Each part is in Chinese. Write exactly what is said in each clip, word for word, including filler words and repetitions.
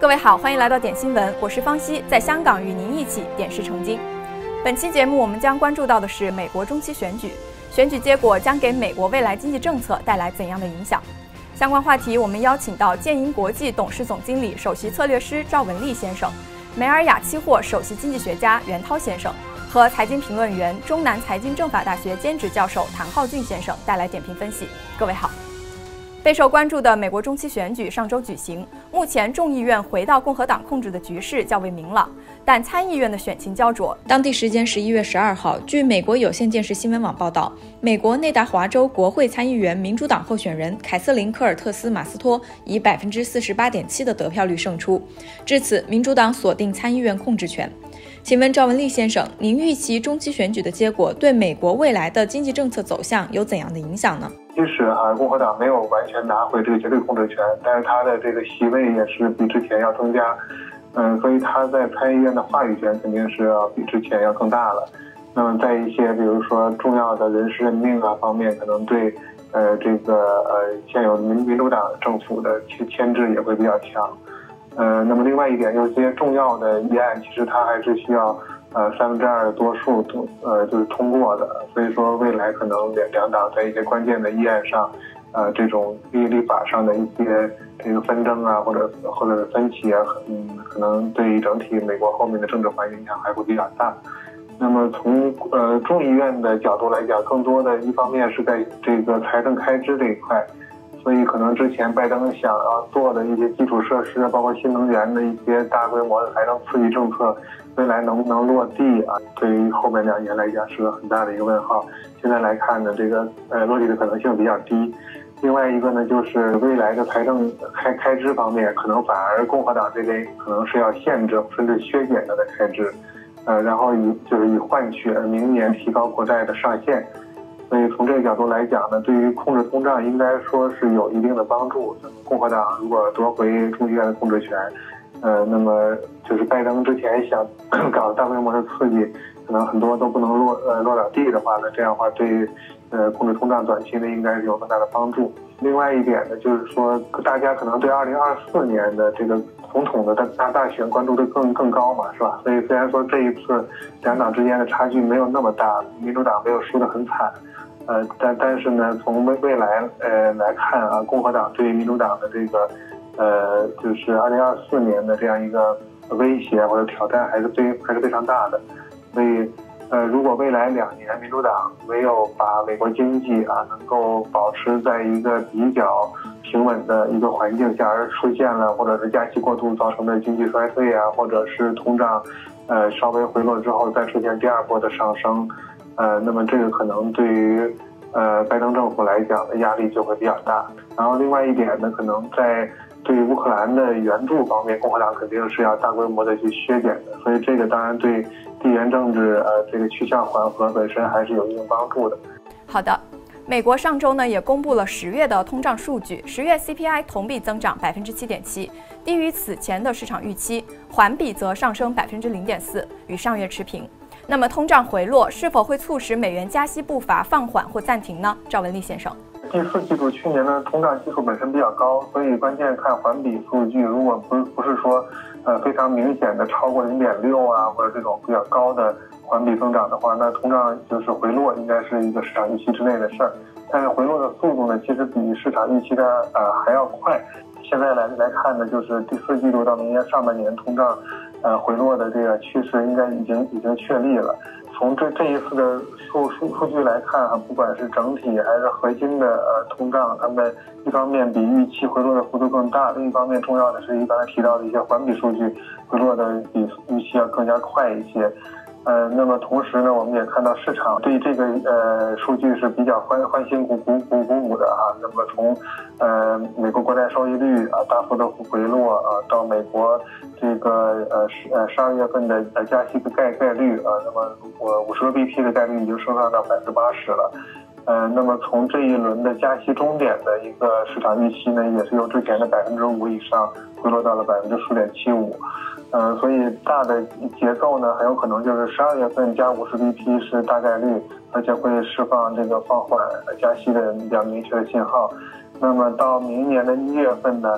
各位好，欢迎来到点新闻，我是方熙，在香港与您一起点石成金。本期节目我们将关注到的是美国中期选举，选举结果将给美国未来经济政策带来怎样的影响？相关话题我们邀请到建银国际董事总经理、首席策略师赵文丽先生，梅尔雅期货首席经济学家袁涛先生和财经评论员、中南财经政法大学兼职教授谭浩俊先生带来点评分析。各位好。备受关注的美国中期选举上周举行，目前众议院回到共和党控制的局势较为明朗，但参议院的选情焦灼。当地时间十一月十二号，据美国有线电视新闻网报道，美国内达华州国会参议员民主党候选人凯瑟琳·科尔特斯·马斯托以百分之四十八点七的得票率胜出，至此民主党锁定参议院控制权。请问赵文丽先生，您预期中期选举的结果对美国未来的经济政策走向有怎样的影响呢？ 即使啊共和党没有完全拿回这个绝对控制权，但是他的这个席位也是比之前要增加，嗯，所以他在参议院的话语权肯定是要比之前要更大了。那么在一些比如说重要的人事任命啊方面，可能对呃这个呃现有民民主党政府的牵制也会比较强。呃，那么另外一点，有些重要的议案，其实它还是需要呃三分之二的多数通呃就是通过的，所以说未来可能两两党在一些关键的议案上，呃这种立立法上的一些这个纷争啊，或者或者分歧啊，嗯，可能对于整体美国后面的政治环境影响还会比较大。那么从呃众议院的角度来讲，更多的一方面是在这个财政开支这一块。所以可能之前拜登想要做的一些基础设施，包括新能源的一些大规模的财政刺激政策，未来能不能落地啊？对于后面两年来讲是个很大的一个问号。现在来看呢，这个呃落地的可能性比较低。另外一个呢，就是未来的财政开开支方面，可能反而共和党这边可能是要限制甚至削减它的开支，呃，然后以就是以换取明年提高国债的上限。所以从这个角度来讲呢，对于控制通胀应该说是有一定的帮助。共和党如果夺回众议院的控制权，呃，那么就是拜登之前想搞大规模的刺激，可能很多都不能落呃落了地的话呢，这样的话对呃控制通胀短期内应该是有很大的帮助。另外一点呢，就是说大家可能对二零二四年的这个总统的大大选关注度更更高嘛，是吧？所以虽然说这一次两党之间的差距没有那么大，民主党没有输得很惨。呃，但但是呢，从未未来呃来看啊，共和党对于民主党的这个呃，就是二零二四年的这样一个威胁或者挑战还是非还是非常大的。所以呃，如果未来两年民主党没有把美国经济啊能够保持在一个比较平稳的一个环境下，而出现了或者是加息过度造成的经济衰退啊，或者是通胀呃稍微回落之后再出现第二波的上升。呃，那么这个可能对于呃拜登政府来讲的压力就会比较大。然后另外一点呢，可能在对于乌克兰的援助方面，共和党肯定是要大规模的去削减的，所以这个当然对地缘政治呃这个趋向缓和本身还是有一定帮助的。 好的。美国上周呢也公布了十月的通胀数据，十月 C P I 同比增长百分之七点七，低于此前的市场预期，环比则上升百分之零点四，与上月持平。那么通胀回落是否会促使美元加息步伐放缓或暂停呢？赵文丽先生， 第四季度去年的通胀基数本身比较高，所以关键看环比数据，如果不不是说呃非常明显的超过零点六啊，或者这种比较高的环比增长的话，那通胀就是回落应该是一个市场预期之内的事儿。但是回落的速度呢，其实比市场预期的呃还要快。现在来来看呢，就是第四季度到明年上半年通胀呃回落的这个趋势应该已经已经确立了。从这这一次的数数数据来看啊，不管是整体还是核心的呃通胀，它们一方面比预期回落的幅度更大，另一方面重要的是刚才提到的一些环比数据回落的比预期要更加快一些。呃，那么同时呢，我们也看到市场对这个呃数据是比较欢欢欣鼓鼓鼓鼓舞的啊。那么从呃美国国债收益率啊大幅的回落啊，到美国这个呃十呃十二月份的呃加息的概概率啊，那么我五十个 B P 的概率已经升上到百分之八十了。呃，那么从这一轮的加息终点的一个市场预期呢，也是由之前的百分之五以上回落到了百分之十点七五。呃，所以大的结构呢，很有可能就是十二月份加五十 B P 是大概率，而且会释放这个放缓加息的比较明确的信号。那么到明年的一月份呢，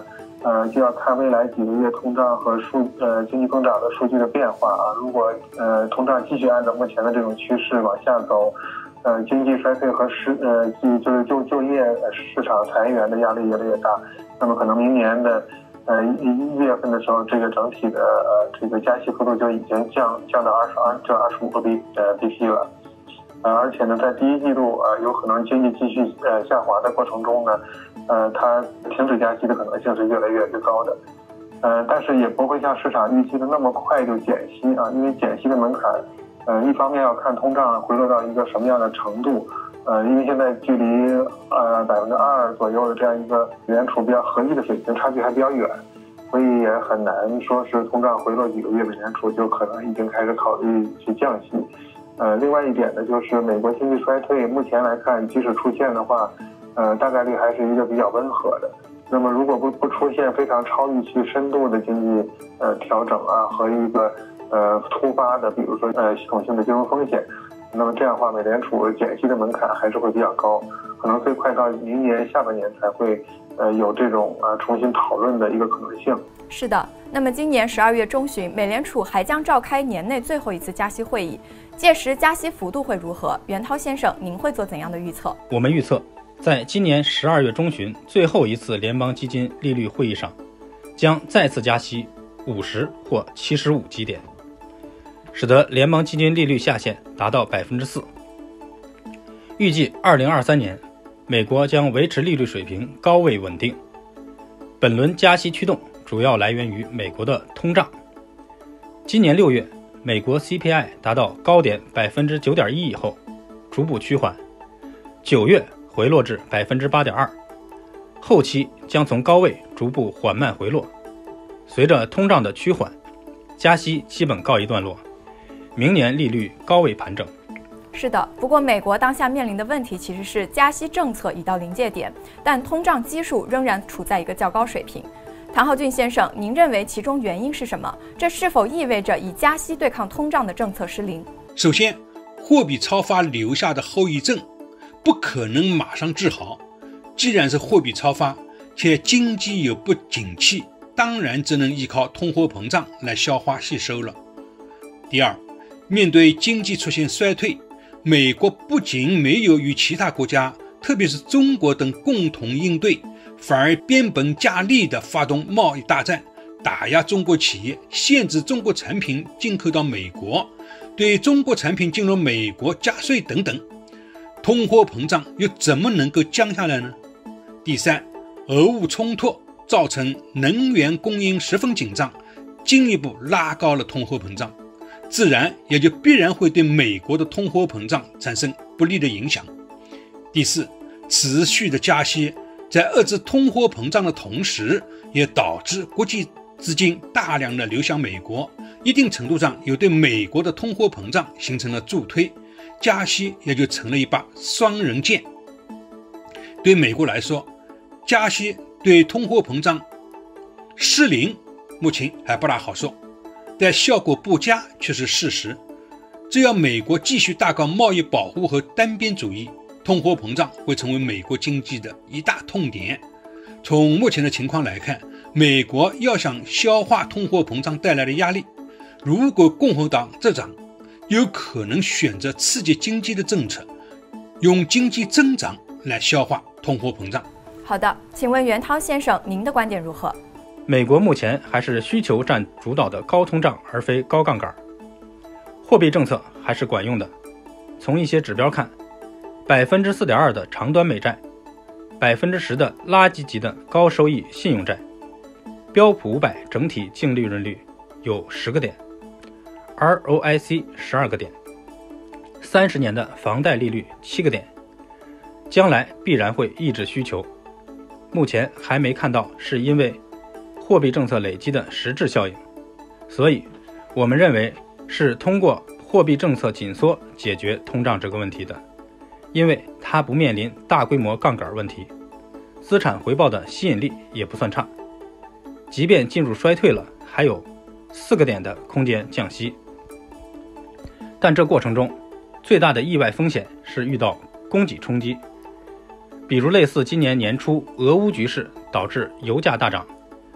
呃，就要看未来几个月通胀和数呃经济增长的数据的变化啊。如果呃通胀继续按照目前的这种趋势往下走，呃，经济衰退和失呃就是就就业市场裁员的压力越来越大，那么可能明年的呃一一月份的时候，这个整体的呃这个加息幅度就已经降降到二十二至二十五个 B 呃 B P 了。呃，而且呢，在第一季度啊、呃，有可能经济继续呃下滑的过程中呢，呃，它停止加息的可能性是越来越越高的，呃，但是也不会像市场预期的那么快就减息啊，因为减息的门槛，呃，一方面要看通胀回落到一个什么样的程度，呃，因为现在距离呃百分之二左右的这样一个美联储比较合意的水平差距还比较远，所以也很难说是通胀回落几个月，美联储就可能已经开始考虑去降息。呃，另外一点呢，就是美国经济衰退，目前来看，即使出现的话，呃，大概率还是一个比较温和的。那么，如果不不出现非常超预期深度的经济呃调整啊，和一个呃突发的，比如说呃系统性的金融风险，那么这样的话，美联储减息的门槛还是会比较高，可能最快到明年下半年才会呃有这种呃重新讨论的一个可能性。 是的，那么今年十二月中旬，美联储还将召开年内最后一次加息会议，届时加息幅度会如何？袁涛先生，您会做怎样的预测？ 我们预测，在今年十二月中旬最后一次联邦基金利率会议上，将再次加息五十或七十五基点，使得联邦基金利率下限达到百分之四。预计二零二三年，美国将维持利率水平高位稳定。本轮加息驱动主要来源于美国的通胀。今年六月，美国 C P I 达到高点 百分之九点一 以后，逐步趋缓，九月回落至 百分之八点二， 后期将从高位逐步缓慢回落。随着通胀的趋缓，加息基本告一段落，明年利率高位盘整。 是的，不过美国当下面临的问题其实是加息政策已到临界点，但通胀基数仍然处在一个较高水平。谭浩俊先生，您认为其中原因是什么？这是否意味着以加息对抗通胀的政策失灵？ 首先，货币超发留下的后遗症不可能马上治好，既然是货币超发，且经济有不景气，当然只能依靠通货膨胀来消化吸收了。第二，面对经济出现衰退，美国不仅没有与其他国家，特别是中国等共同应对，反而变本加厉地发动贸易大战，打压中国企业，限制中国产品进口到美国，对中国产品进入美国加税等等。通货膨胀又怎么能够降下来呢？第三，俄乌冲突造成能源供应十分紧张，进一步拉高了通货膨胀，自然也就必然会对美国的通货膨胀产生不利的影响。第四，持续的加息在遏制通货膨胀的同时，也导致国际资金大量的流向美国，一定程度上有对美国的通货膨胀形成了助推，加息也就成了一把双刃剑。对美国来说，加息对通货膨胀失灵目前还不大好说，但效果不佳却是事实。只要美国继续大搞贸易保护和单边主义，通货膨胀会成为美国经济的一大痛点。从目前的情况来看，美国要想消化通货膨胀带来的压力，如果共和党执掌，有可能选择刺激经济的政策，用经济增长来消化通货膨胀。 好的，请问袁涛先生，您的观点如何？ 美国目前还是需求占主导的高通胀，而非高杠杆，货币政策还是管用的。从一些指标看，百分之四点二的长端美债，百分之十的垃圾级的高收益信用债，标普五百整体净利润率有十个点 ，R O I C 十二个点，三十年的房贷利率七个点，将来必然会抑制需求。目前还没看到是因为货币政策累积的实质效应，所以我们认为是通过货币政策紧缩解决通胀这个问题的，因为它不面临大规模杠杆问题，资产回报的吸引力也不算差，即便进入衰退了，还有四个点的空间降息。但这过程中最大的意外风险是遇到供给冲击，比如类似今年年初俄乌局势导致油价大涨，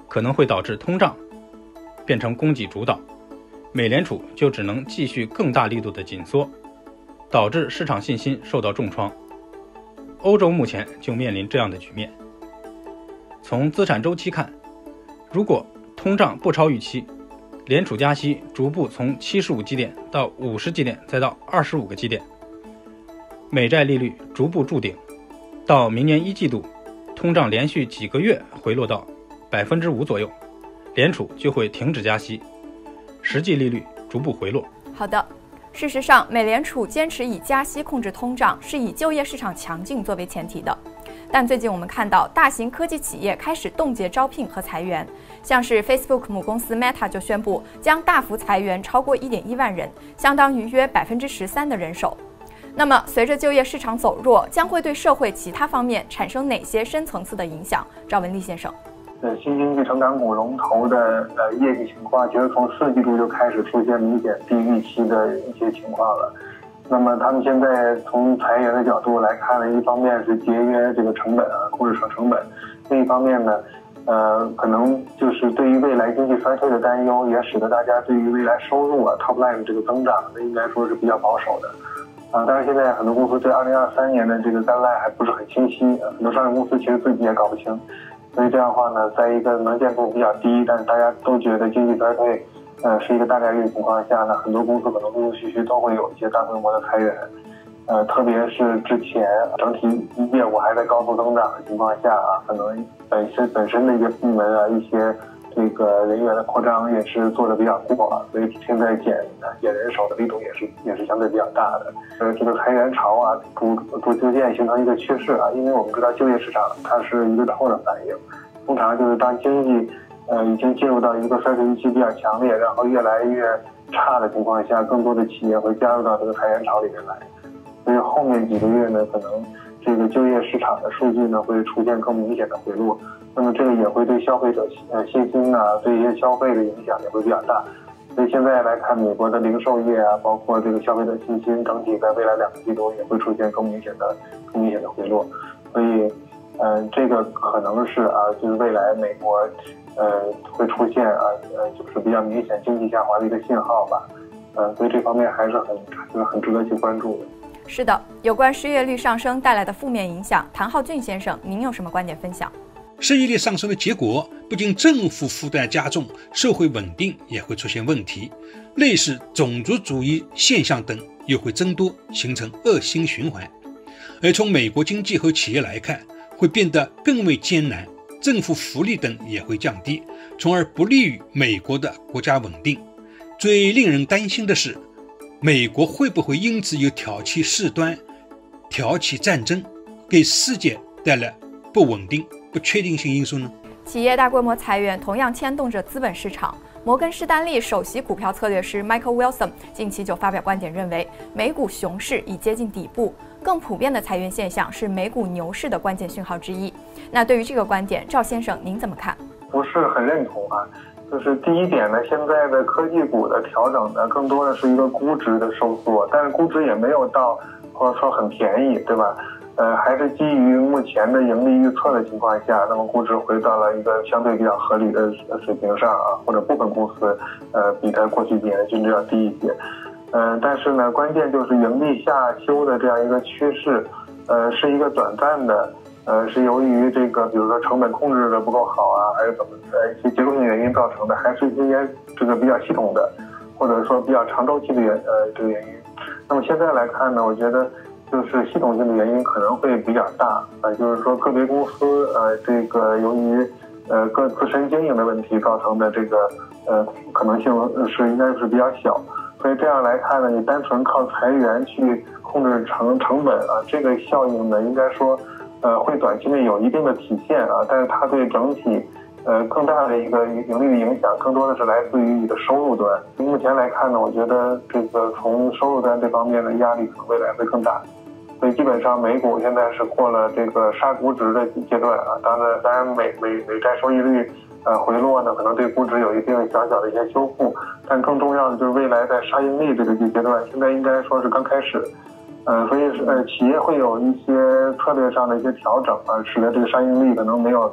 可能会导致通胀变成供给主导，美联储就只能继续更大力度的紧缩，导致市场信心受到重创。欧洲目前就面临这样的局面。从资产周期看，如果通胀不超预期，联储加息逐步从七十五基点到五十基点，再到二十五个基点，美债利率逐步筑顶，到明年一季度，通胀连续几个月回落到百分之五左右，联储就会停止加息，实际利率逐步回落。 好的。事实上，美联储坚持以加息控制通胀，是以就业市场强劲作为前提的。但最近我们看到，大型科技企业开始冻结招聘和裁员，像是 Facebook 母公司 Meta 就宣布将大幅裁员超过 一点一万人，相当于约百分之十三的人手。那么，随着就业市场走弱，将会对社会其他方面产生哪些深层次的影响？赵文丽先生。 呃，新经济成长股龙头的呃业绩情况，其实从四季度就开始出现明显低预期的一些情况了。那么他们现在从裁员的角度来看呢，一方面是节约这个成本啊，控制成成本；另一方面呢，呃，可能就是对于未来经济衰退的担忧，也使得大家对于未来收入啊 top line 这个增长，那应该说是比较保守的。啊，当然现在很多公司对二零二三年的这个 guideline 还不是很清晰，很多上市公司其实自己也搞不清。所以这样的话呢，在一个能见度比较低，但是大家都觉得经济衰退，呃，是一个大概率的情况下呢，很多公司可能陆陆续续都会有一些大规模的裁员，呃，特别是之前整体业务还在高速增长的情况下啊，可能本身本身的一些部门啊，一些这个人员的扩张也是做的比较过啊，所以现在减减人手的力度也是也是相对比较大的。呃，这个裁员潮啊，逐逐逐渐形成一个趋势啊，因为我们知道就业市场它是一个后的反应，通常就是当经济呃已经进入到一个衰退预期比较强烈，然后越来越差的情况下，更多的企业会加入到这个裁员潮里面来，所以后面几个月呢，可能这个就业市场的数据呢会出现更明显的回落。那么这个也会对消费者呃信心啊，对一些消费的影响也会比较大。所以现在来看，美国的零售业啊，包括这个消费者信心，整体在未来两个季度也会出现更明显的、更明显的回落。所以，嗯、呃，这个可能是啊，就是未来美国呃会出现啊呃就是比较明显经济下滑的一个信号吧。呃，所以这方面还是很就是很值得去关注的。 是的，有关失业率上升带来的负面影响，谭浩俊先生，您有什么观点分享？ 失业率上升的结果，不仅政府负担加重，社会稳定也会出现问题，类似种族主义现象等又会增多，形成恶性循环。而从美国经济和企业来看，会变得更为艰难，政府福利等也会降低，从而不利于美国的国家稳定。最令人担心的是，美国会不会因此又挑起事端，挑起战争，给世界带来不稳定、不确定性因素呢？ 企业大规模裁员同样牵动着资本市场。摩根士丹利首席股票策略师 Michael Wilson 近期就发表观点，认为美股熊市已接近底部，更普遍的裁员现象是美股牛市的关键讯号之一。那对于这个观点，赵先生您怎么看？ 不是很认同啊。就是第一点呢，现在的科技股的调整呢，更多的是一个估值的收缩，但是估值也没有到或者说很便宜，对吧？呃，还是基于目前的盈利预测的情况下，那么估值回到了一个相对比较合理的水平上啊，或者部分公司呃比它过去几年的均值要低一些。嗯、呃，但是呢，关键就是盈利下修的这样一个趋势，呃，是一个短暂的。呃，是由于这个，比如说成本控制的不够好啊，还是怎么呃一些结构性原因造成的，还是一些这个比较系统的，或者说比较长周期的原呃这个原因。那么现在来看呢，我觉得就是系统性的原因可能会比较大，呃，就是说个别公司呃这个由于呃各自身经营的问题造成的这个呃可能性是应该是比较小。所以这样来看呢，你单纯靠裁员去控制成成本啊，这个效应呢，应该说。呃，会短期内有一定的体现啊，但是它对整体，呃，更大的一个盈利的影响，更多的是来自于你的收入端。目前来看呢，我觉得这个从收入端这方面的压力可能未来会更大，所以基本上美股现在是过了这个杀估值的阶段啊。当然，当然美美美债收益率呃回落呢，可能对估值有一定小小的一些修复，但更重要的就是未来在杀盈利这个阶段，现在应该说是刚开始。呃，所以呃，企业会有一些策略上的一些调整啊，使得这个商盈利可能没有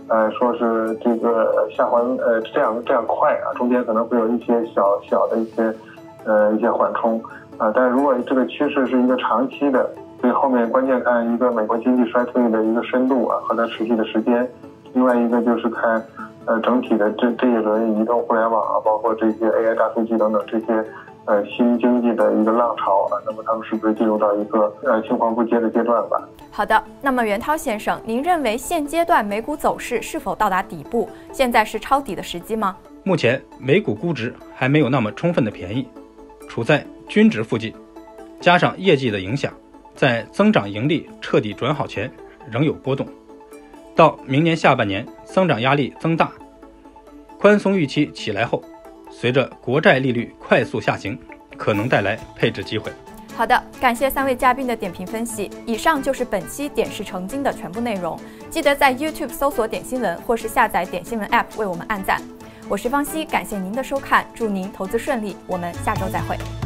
呃，说是这个下滑呃这样这样快啊，中间可能会有一些小小的一些呃一些缓冲啊，但是如果这个趋势是一个长期的，所以后面关键看一个美国经济衰退的一个深度啊和它持续的时间，另外一个就是看呃整体的这这一轮移动互联网啊，包括这些 A I 大数据等等这些。呃，新经济的一个浪潮啊，那么他们是不是进入到一个呃青黄不接的阶段吧？ 好的，那么袁涛先生，您认为现阶段美股走势是否到达底部？现在是抄底的时机吗？ 目前美股估值还没有那么充分的便宜，处在均值附近，加上业绩的影响，在增长盈利彻底转好前仍有波动。到明年下半年增长压力增大，宽松预期起来后，随着国债利率快速下行，可能带来配置机会。 好的，感谢三位嘉宾的点评分析。以上就是本期点石成金的全部内容。记得在 YouTube 搜索点新闻，或是下载点新闻 App 为我们按赞。我是方熙，感谢您的收看，祝您投资顺利，我们下周再会。